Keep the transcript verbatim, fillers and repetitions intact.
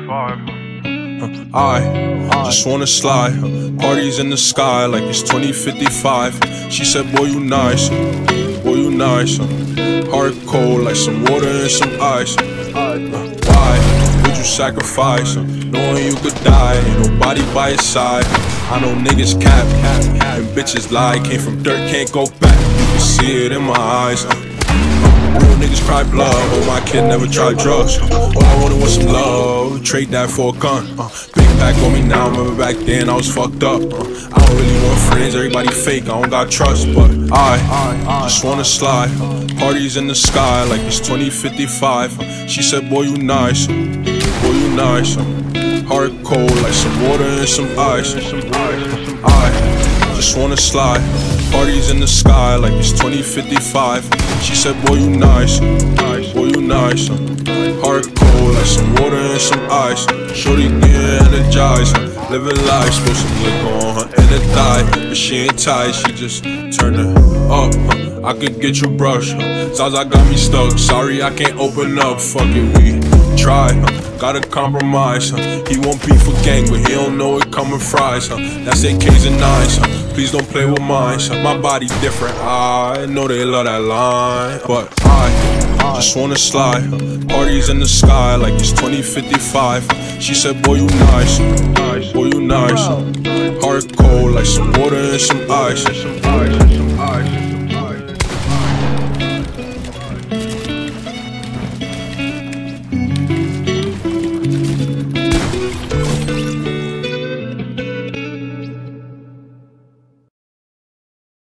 I just wanna slide, parties in the sky like it's twenty fifty-five. She said, boy, you nice, boy, you nice. Heart cold like some water and some ice. Why would you sacrifice, knowing you could die? Ain't nobody by your side. I know niggas cap, and bitches lie. Came from dirt, can't go back. You can see it in my eyes. Real niggas cry blood, oh my kid never tried drugs. All I wanted was some love, trade that for a gun. uh, Big pack on me now, remember back then I was fucked up. uh, I don't really want friends, everybody fake, I don't got trust. But I just wanna slide, parties in the sky like it's twenty fifty-five. She said, boy, you nice, boy, you nice. Heart cold like some water and some ice. I just wanna slide, parties in the sky like it's twenty fifty-five. She said, boy, you nice, boy, you nice. Heart cold like some water and some ice. Shorty get energized, living life, supposed to lick on her inner thigh. But she ain't tight, she just turn it up. I could get you brush, Zaza got me stuck. Sorry I can't open up, fuck it, we try. Gotta compromise, he won't be for gang, but he don't know it coming fries. That's A Ks and nines, please don't play with mine. My body different, I know they love that line. But I just wanna slide, parties in the sky like it's twenty fifty-five. She said, boy, you nice, boy, you nice. Heart cold like some water and some ice.